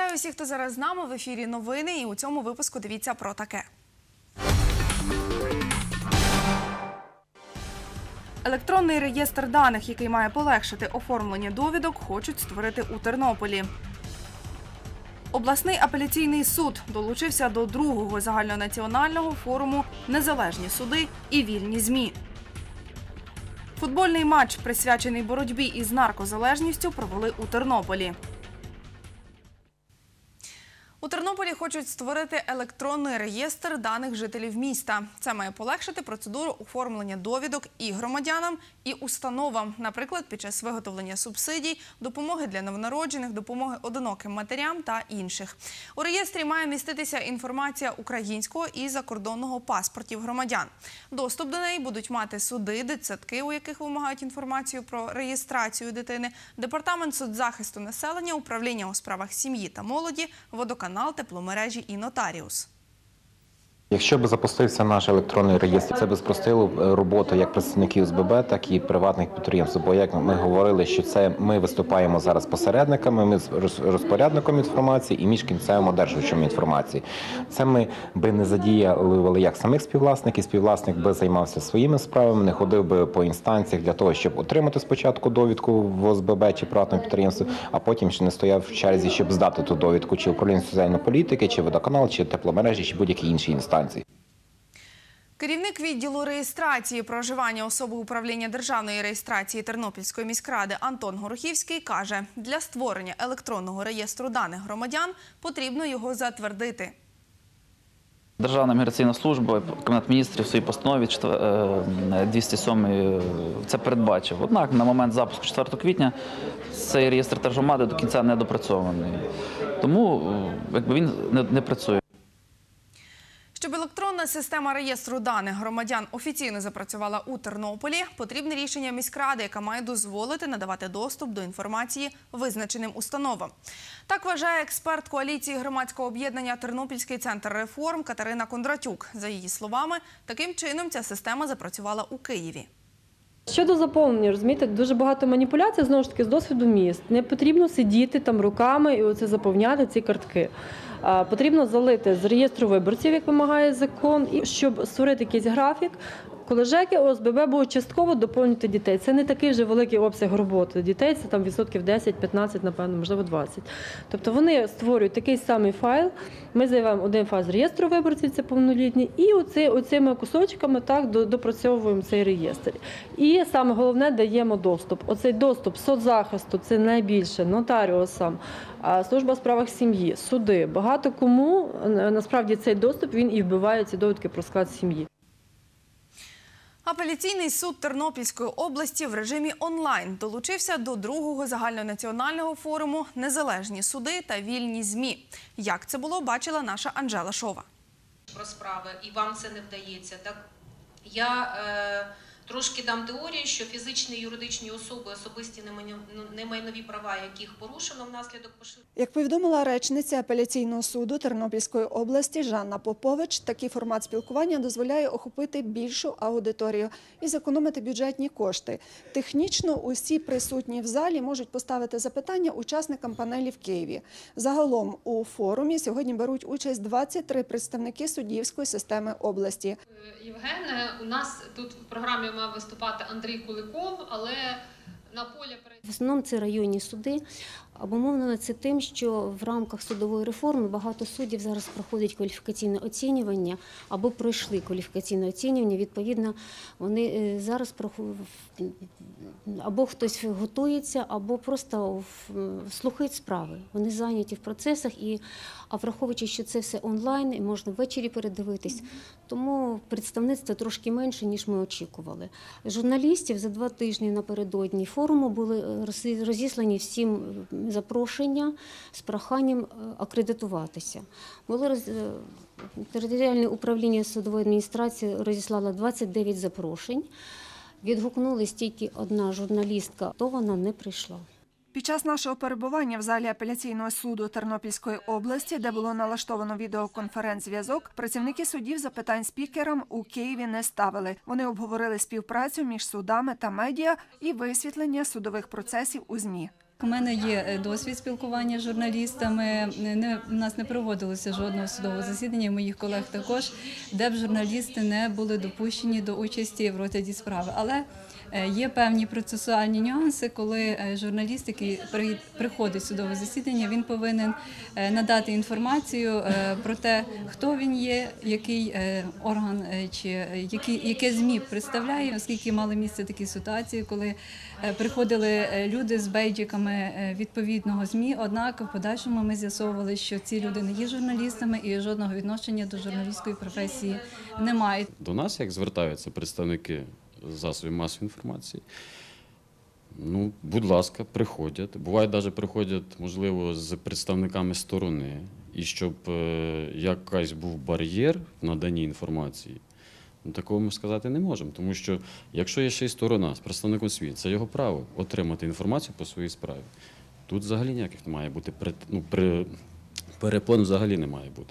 Вітаю усіх, хто зараз з нами. В ефірі новини, і у цьому випуску дивіться про таке. Електронний реєстр даних, який має полегшити оформлення довідок, хочуть створити у Тернополі. Обласний апеляційний суд долучився до другого загальнонаціонального форуму «Незалежні суди і вільні ЗМІ». Футбольний матч, присвячений боротьбі із наркозалежністю, провели у Тернополі. У Тернополі хочуть створити електронний реєстр даних жителів міста. Це має полегшити процедуру оформлення довідок і громадянам, і установам, наприклад, під час виготовлення субсидій, допомоги для новонароджених, допомоги одиноким матерям та інших. У реєстрі має міститися інформація українського і закордонного паспортів громадян. Доступ до неї будуть мати суди, дитсадки, у яких вимагають інформацію про реєстрацію дитини, департамент соцзахисту населення, управління у справах сім'ї та молоді, водоканал, тепломережі і нотаріус. Якщо б запустився наш електронний реєстр, це б спростило роботу як представників СББ, так і приватних підприємств. Бо, як ми говорили, що це ми виступаємо зараз посередниками, ми розпорядником інформації і між кінцевим одержувачем інформації. Це ми би не задіяли як самих співвласників, співвласник би займався своїми справами, не ходив би по інстанціях для того, щоб отримати спочатку довідку в ОСББ чи приватному підприємстві, а потім ще не стояв в черзі, щоб здати ту довідку чи управління соціальної політики, чи водоканал, чи тепломережі, чи будь-які інші інстанції. Керівник відділу реєстрації проживання особи управління державної реєстрації Тернопільської міськради Антон Горохівський каже, для створення електронного реєстру даних громадян потрібно його затвердити. Державна міграційна служба, Кабінет міністрів в своїй постанові 207 це передбачив. Однак на момент запуску 4 квітня цей реєстр тержгромади до кінця не допрацьований. Тому він не працює. Щоб електронна система реєстру даних громадян офіційно запрацювала у Тернополі, потрібне рішення міськради, яка має дозволити надавати доступ до інформації визначеним установам. Так вважає експерт коаліції громадського об'єднання «Тернопільський центр реформ» Катерина Кондратюк. За її словами, таким чином ця система запрацювала у Києві. Щодо заповнення, розумієте, дуже багато маніпуляцій, знову ж таки, з досвіду міст. Не потрібно сидіти там руками і оце заповняти ці картки. Потрібно залити з реєстру виборців, як вимагає закон, і щоб створити якийсь графік, коли ЖЕКи, ОСББ будуть частково доповнювати дітей. Це не такий вже великий обсяг роботи. Дітей це там відсотків 10-15, напевно, можливо 20. Тобто вони створюють такий самий файл, ми заявляємо один файл з реєстру виборців, це повнолітні, і оцими кусочками так допрацьовуємо цей реєстр. І саме головне, даємо доступ. Оцей доступ соцзахисту, це найбільше, нотаріусам, служба у справах сім'ї, суди. Багато кому, насправді, цей доступ, він і вбиває ці довідки про склад сім'ї. Апеляційний суд Тернопільської області в режимі онлайн долучився до другого загальнонаціонального форуму «Незалежні суди та вільні ЗМІ». Як це було, бачила наша Анжела Шова. Про справи, і вам це не вдається. Так, я трошки дам теорію, що фізичні і юридичні особи, особисті немайнові права, яких порушено внаслідок поширення. Як повідомила речниця апеляційного суду Тернопільської області Жанна Попович, такий формат спілкування дозволяє охопити більшу аудиторію і зекономити бюджетні кошти. Технічно усі присутні в залі можуть поставити запитання учасникам панелі в Києві. Загалом у форумі сьогодні беруть участь 23 представники суддівської системи області. Євген, у нас тут в програмі мав виступати Андрій Куликов, але на полі... В основному це районні суди. Обумовлено це тим, що в рамках судової реформи багато суддів зараз проходять кваліфікаційне оцінювання або пройшли кваліфікаційне оцінювання. Відповідно, вони зараз або хтось готується, або просто слухають справи. Вони зайняті в процесах, а враховуючи, що це все онлайн, і можна ввечері передивитись, тому представництво трошки менше, ніж ми очікували. Журналістів за 2 тижні напередодні форуму були розіслані всім запрошення з проханням акредитуватися. Територіальне управління судової адміністрації розіслало 29 запрошень. Відгукнулась тільки одна журналістка, то вона не прийшла. Під час нашого перебування в залі апеляційного суду Тернопільської області, де було налаштовано відеоконференц-зв'язок, працівники судів запитань спікерам у Києві не ставили. Вони обговорили співпрацю між судами та медіа і висвітлення судових процесів у ЗМІ. У мене є досвід спілкування з журналістами. У нас не проводилося жодного судового засідання, моїх колег також, де б журналісти не були допущені до участі в розгляді справи. Але є певні процесуальні нюанси, коли журналіст, який приходить в судове засідання, він повинен надати інформацію про те, хто він є, який орган чи яке ЗМІ представляє, оскільки мали місце такі ситуації, коли приходили люди з бейджиками відповідного ЗМІ, однак в подальшому ми з'ясовували, що ці люди не є журналістами і жодного відношення до журналістської професії не мають. До нас, як звертаються представники засобів масової інформації, ну, будь ласка, приходять. Буває, навіть приходять, можливо, з представниками сторони. І щоб якийсь був бар'єр в наданні інформації, ну, такого ми сказати не можемо. Тому що, якщо є ще й сторона з представником світу, це його право отримати інформацію по своїй справі. Тут взагалі ніяких не має бути, перепон взагалі не має бути.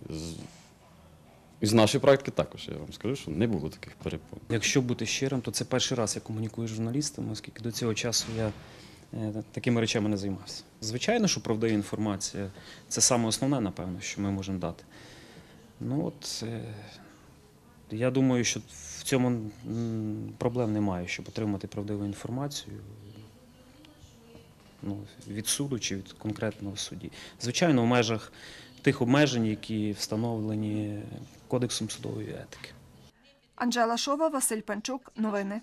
Із нашої практики також, я вам скажу, що не було таких перепон. Якщо бути щирим, то це перший раз я комунікую з журналістами, оскільки до цього часу я такими речами не займався. Звичайно, що правдива інформація – це саме основне, напевно, що ми можемо дати. Ну от, я думаю, що в цьому проблем немає, щоб отримати правдиву інформацію від суду чи від конкретного судді. Звичайно, в межах тих обмежень, які встановлені Кодексом судової етики. Анжела Шова, Василь Панчук. Новини.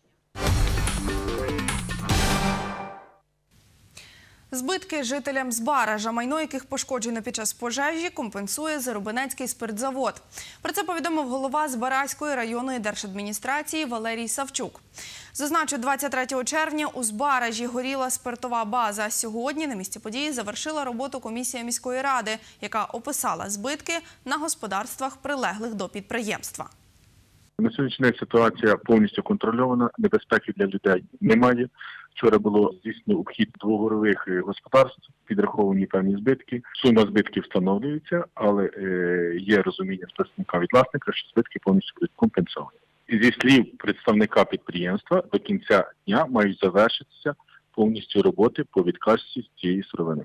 Збитки жителям Збаража, майно яких пошкоджено під час пожежі, компенсує Зарубинецький спиртзавод. Про це повідомив голова Збаразької районної держадміністрації Валерій Савчук. Зазначу, 23 червня у Збаражі горіла спиртова база. Сьогодні на місці події завершила роботу комісія міської ради, яка описала збитки на господарствах, прилеглих до підприємства. На сьогоднішній день ситуація повністю контрольована, небезпеки для людей немає. Вчора було здійснено обхід двоголових господарств, підраховані певні збитки. Сума збитків встановлюється, але є розуміння з представника від власника, що збитки повністю будуть компенсовані. І зі слів представника підприємства, до кінця дня мають завершитися повністю роботи по відкачці цієї сировини.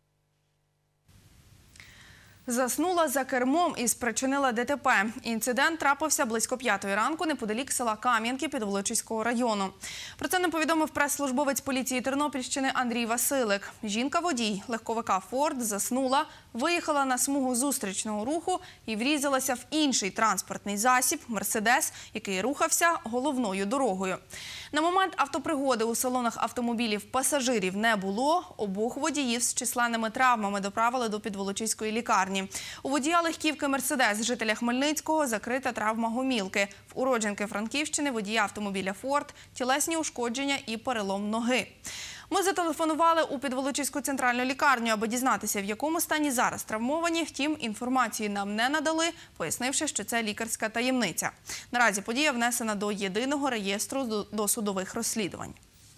Заснула за кермом і спричинила ДТП. Інцидент трапився близько 5-ї ранку неподалік села Кам'янки Підволочиського району. Про це нам повідомив прес-службовець поліції Тернопільщини Андрій Василик. Жінка-водій легковика «Форд» заснула, виїхала на смугу зустрічного руху і врізалася в інший транспортний засіб – «Мерседес», який рухався головною дорогою. На момент автопригоди у салонах автомобілів пасажирів не було. Обох водіїв з численними травмами доправили до Підволочиської лікарні. У водія легківки «Мерседес», жителя Хмельницького, закрита травма гомілки. В уродженки Франківщини водія автомобіля «Форд» тілесні ушкодження і перелом ноги. Ми зателефонували у Підволочиську центральну лікарню, аби дізнатися, в якому стані зараз травмовані. Втім, інформації нам не надали, пояснивши, що це лікарська таємниця. Наразі подія внесена до єдиного реєстру досудових розслідувань.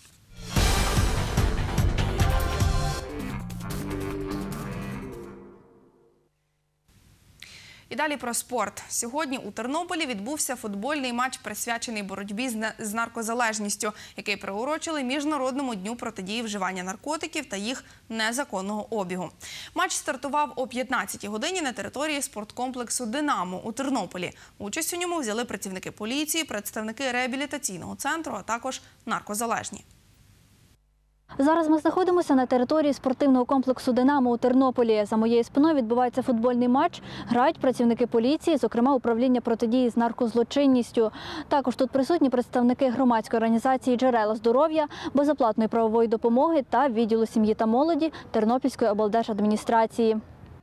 І далі про спорт. Сьогодні у Тернополі відбувся футбольний матч, присвячений боротьбі з наркозалежністю, який приурочили Міжнародному дню протидії вживання наркотиків та їх незаконного обігу. Матч стартував о 15-й годині на території спорткомплексу «Динамо» у Тернополі. Участь у ньому взяли працівники поліції, представники реабілітаційного центру, а також наркозалежні. Зараз ми знаходимося на території спортивного комплексу «Динамо» у Тернополі. За моєю спиною відбувається футбольний матч. Грають працівники поліції, зокрема управління протидії з наркозлочинністю. Також тут присутні представники громадської організації «Джерела здоров'я», безоплатної правової допомоги та відділу сім'ї та молоді Тернопільської облдержадміністрації.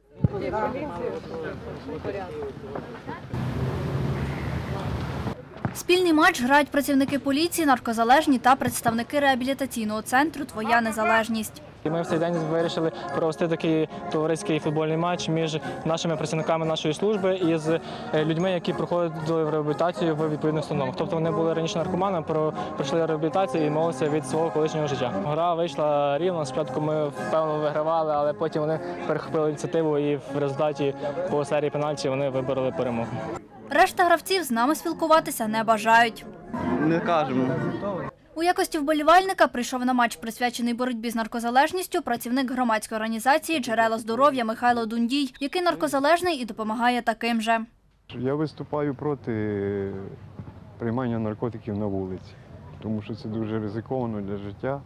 Спільний матч грають працівники поліції, наркозалежні та представники реабілітаційного центру «Твоя незалежність». Ми в цей день вирішили провести такий товариський футбольний матч між нашими працівниками нашої служби і з людьми, які проходили реабілітацію в відповідних установах. Тобто вони були раніше наркоманами, пройшли реабілітацію і молилися від свого колишнього життя. Гра вийшла рівно. Спочатку ми впевнено вигравали, але потім вони перехопили ініціативу і в результаті по серії пенальтів вони вибороли перемогу. Решта гравців з нами спілкуватися не бажають. Не кажемо. У якості вболівальника прийшов на матч, присвячений боротьбі з наркозалежністю, працівник громадської організації «Джерела здоров'я» Михайло Дундій, який наркозалежний і допомагає таким же. Я виступаю проти приймання наркотиків на вулиці, тому що це дуже ризиковано для життя.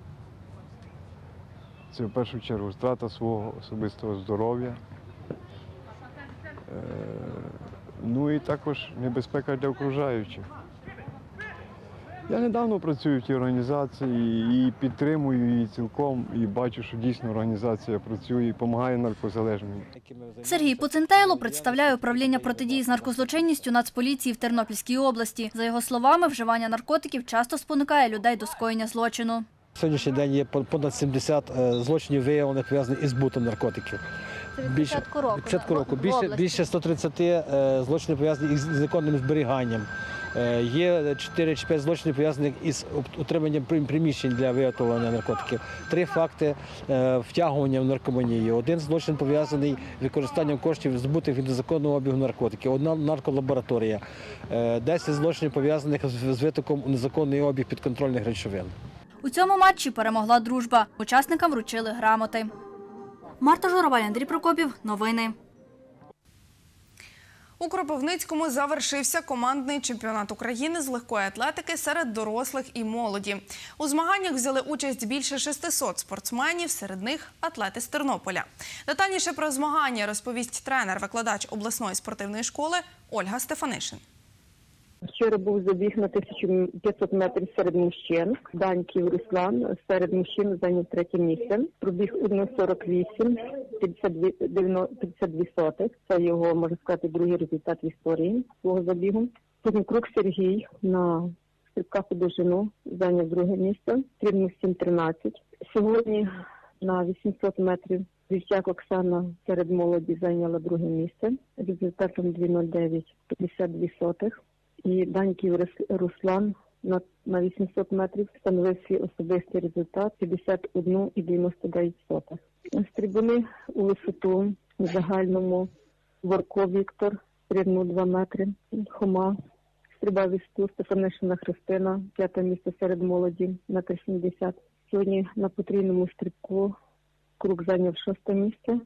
Це в першу чергу втрата свого особистого здоров'я. Ну і також небезпека для окружаючих. Я недавно працюю в цій організації і підтримую її цілком, і бачу, що дійсно організація працює і допомагає наркозалежним. Сергій Пуцентейло представляє управління протидії з наркозлочинністю Нацполіції в Тернопільській області. За його словами, вживання наркотиків часто спонукає людей до скоєння злочину. Сьогоднішній день є понад 70 злочинів виявлених, пов'язаних із збутом наркотиків. Це від початку року. Більше 130 злочинів пов'язаних із незаконним зберіганням. Є 4 чи 5 злочинів пов'язаних із утриманням приміщень для виготовлення наркотиків. 3 факти втягування в наркоманію. 1 злочин пов'язаний з використанням коштів збутих від незаконного обігу наркотиків. 1 нарколабораторія. 10 злочинів пов'язаних з витоком у незаконний обіг підконтрольних речовин. У цьому матчі перемогла дружба. Учасникам вручили грамоти. Марта Журавель, Андрій Прокопів. Новини. У Кропивницькому завершився командний чемпіонат України з легкої атлетики серед дорослих і молоді. У змаганнях взяли участь більше 600 спортсменів, серед них атлети з Тернополя. Детальніше про змагання розповість тренер-викладач обласної спортивної школи Ольга Стефанишин. Вчора був забіг на 1500 метрів серед мужчин. Даньків Руслан серед мужчин зайняв 3-е місце. Пробіг 1:48, 52 сотих. Це його, можна сказати, другий результат в історії свого забігу. Потім Крук Сергій на стрибках у довжину зайняв 2-е місце. Стрибнув 7:13. Сьогодні на 800 метрів Вівчак Оксана серед молоді зайняла 2-е місце. Результатом 2:09, 52 сотих. І Даньків Руслан на 800 метрів встановив свій особистий результат 51,99. Стрибуни у висоту в загальному Ворко Віктор стрибнув 2 метри. Хома стрибав висоту, Стефанишина Христина, 5-те місце серед молоді на 3,70. Сьогодні на потрійному стрибку Крук зайняв 6-те місце.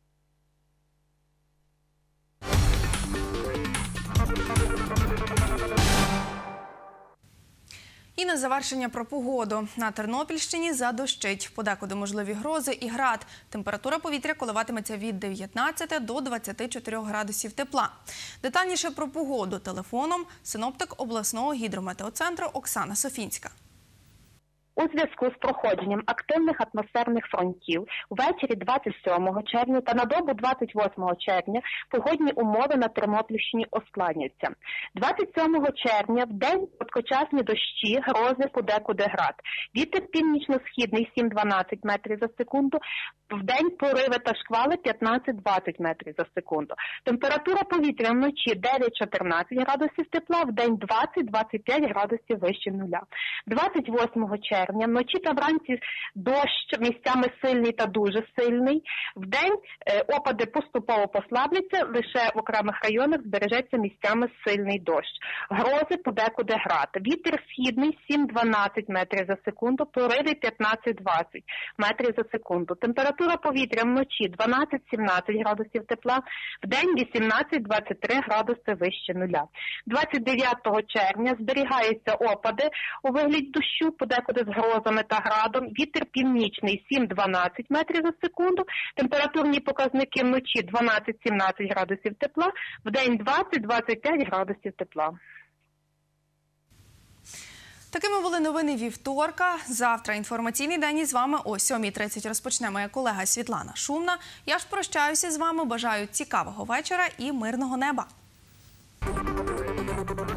І на завершення про погоду. На Тернопільщині задощить. Подекуди можливі грози і град. Температура повітря коливатиметься від 19 до 24 градусів тепла. Детальніше про погоду телефоном синоптик обласного гідрометеоцентру Оксана Софінська. У зв'язку з проходженням активних атмосферних фронтів ввечері 27 червня та на добу 28 червня погодні умови на Тернопільщині ускладняться. 27 червня в день короткочасні дощі, грози, подекуди град. Вітер північно-східний 7-12 метрів за секунду, в день пориви та шквали 15-20 метрів за секунду. Температура повітря вночі 9-14 градусів тепла, в день 20-25 градусів вище нуля. 28 червня вночі та вранці дощ місцями сильний та дуже сильний. В день опади поступово послабляться, лише в окремих районах збережеться місцями сильний дощ. Грози подекуди град. Вітер східний 7-12 метрів за секунду, пориви 15-20 метрів за секунду. Температура повітря вночі 12-17 градусів тепла, в день 18-23 градуси вище нуля. 29 червня зберігаються опади у вигляді дощу, подекуди з грозами та градом. Вітер північний 7-12 метрів за секунду. Температурні показники вночі 12-17 градусів тепла, в день 20-25 градусів тепла. Такими були новини вівторка. Завтра інформаційний день із вами о 7:30 розпочне моя колега Світлана Шумна. Я ж прощаюся з вами, бажаю цікавого вечора і мирного неба.